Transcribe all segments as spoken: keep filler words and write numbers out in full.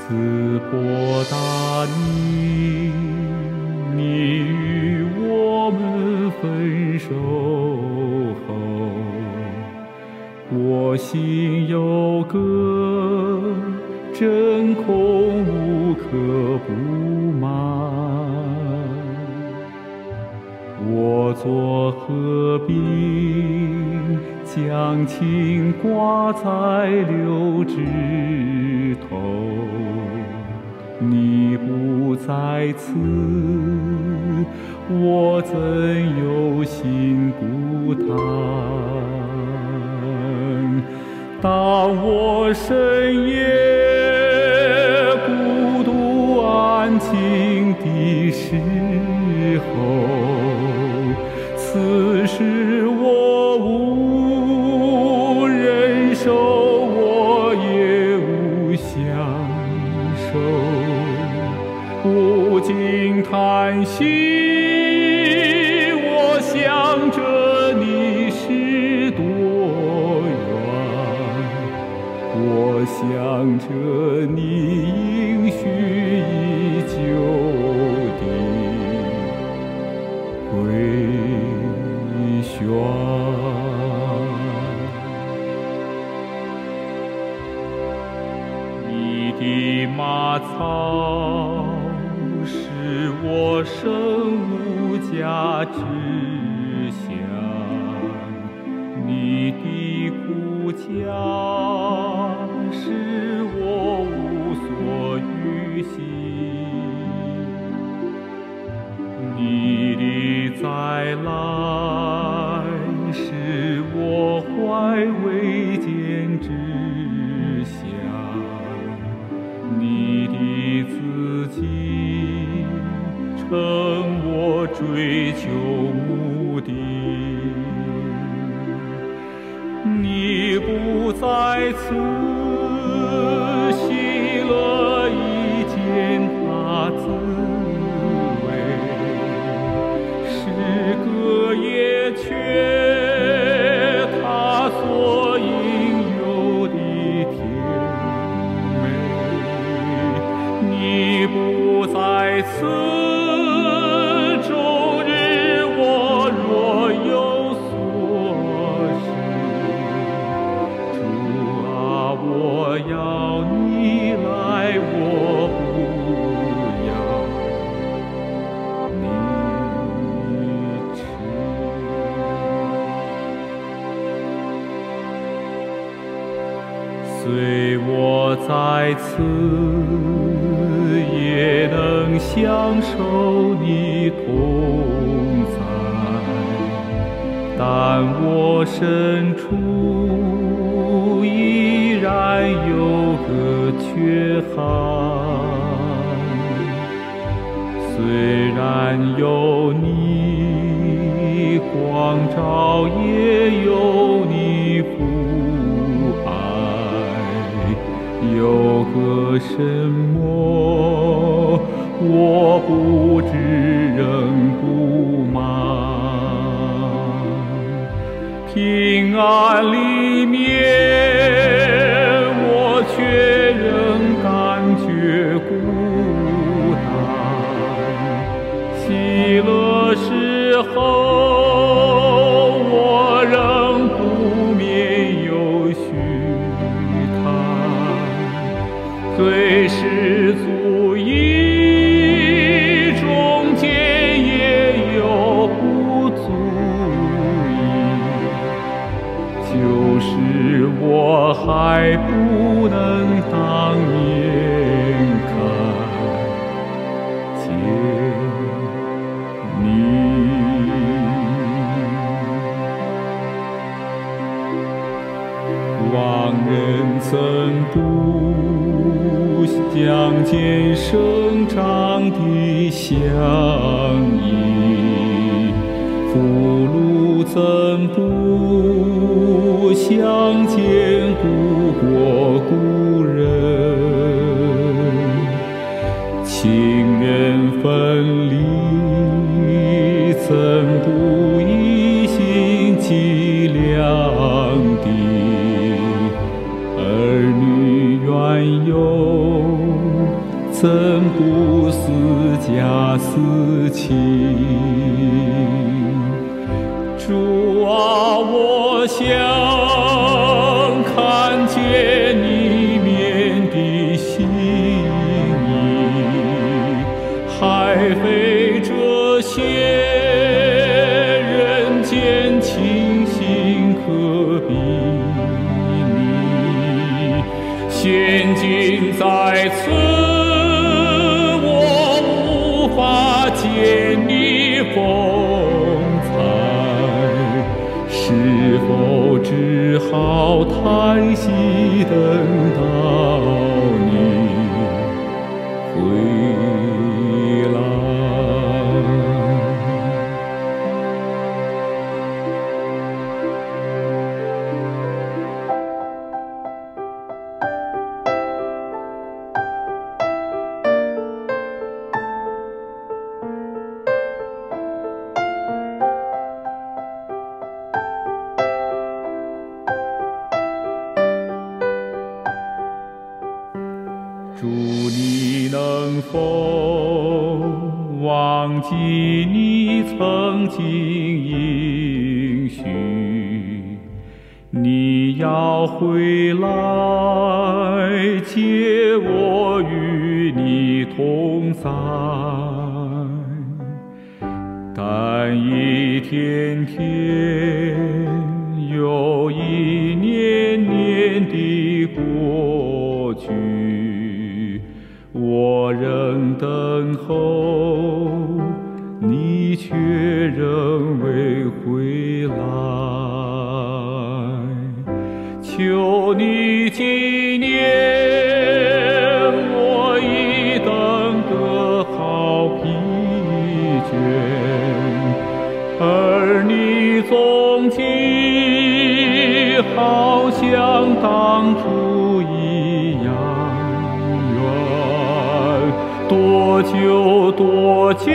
自波达尼，你与我们分手后，我心有个真空无可不满。我做河滨，将情挂在柳枝头。你不在此，我怎有心孤单？当我深夜孤独安静的时候，此时我无人手，我也无相守，无尽叹息，我想着你是多远，我想着你应许已久的回旋。你的马槽是我生无价之享，你的骨架使我无所欲惜，你的再来使我怀未见之想，你的自己成我追求目的。你不在此，喜乐已见他滋味，诗歌也缺他所应有的甜美。你不在此，终日我若有所失，主啊，我要你来，我不要你迟。虽我在此，也能享受你同在，但我深处依然有个缺憾。虽然有你光照，也有你父爱，有个什么我不知仍不满。平安里面我却仍感觉孤单，喜乐时候我仍不免有虚叹，虽是足以中间也有不足以，就是我还不能当面看见你。往人怎不相见生长的相依，俘虏怎不相见故国故人，情人分离怎不一心计量的，儿女缘由情。主啊，我想看见你面的心意，还非这些人间情形可比拟。现今在此，我无法见你风采，是否只好叹息等到你回来？祝你能否忘记你曾经应许，你要回来接我与你同在，但一天天又一年年地过去，我仍等候，你却仍未回来。求你纪念，我已等得好疲倦，而你踪迹好像当初一样。多久多久，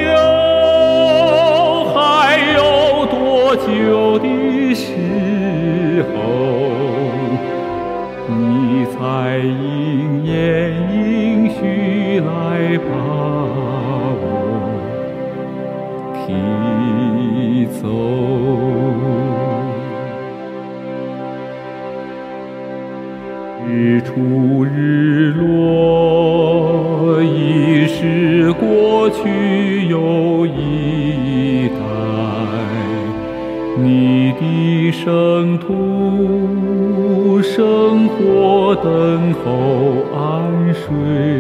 还有多久的时候，你才应验应许来把我提走？日出日落，已是过去又一代，你的圣徒生活等候安睡，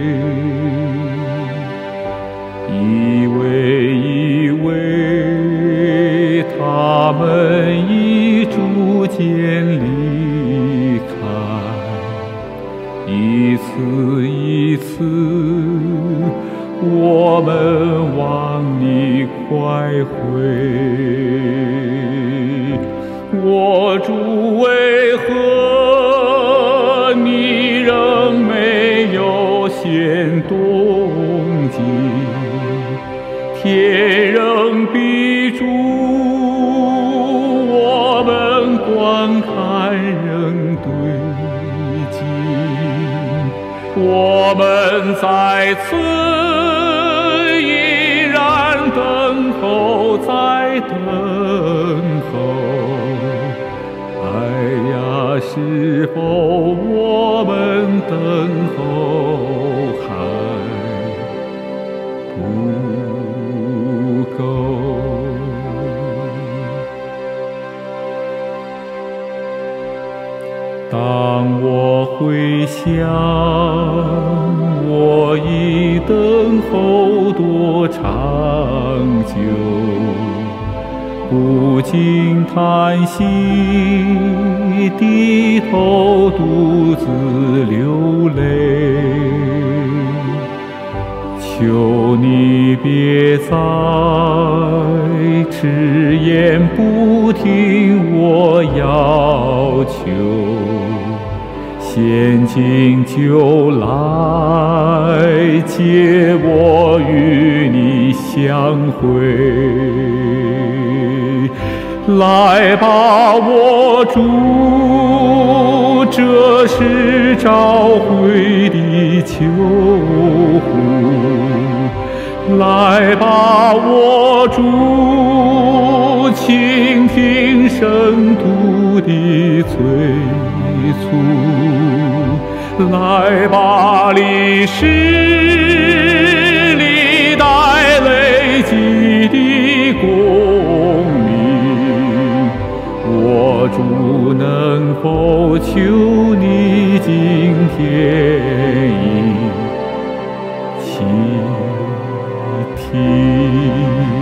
以为以为他们已逐渐离开，一次一次我们望你快回。我主，为何你仍没有显动静？天仍闭住，我们观看仍对镜，我们在此依然等候，在等候。爱呀，是否我们等候还不够？当我回想，我已等候多长久，不禁叹息，低头独自流泪。求你别再迟延不听我要求，现今就来接我与你相会。来吧，我主，这是召回的求呼。 来吧，我主，倾听圣徒的催促。来吧，历史历代累积的功名，我主能否求你今天应倾听？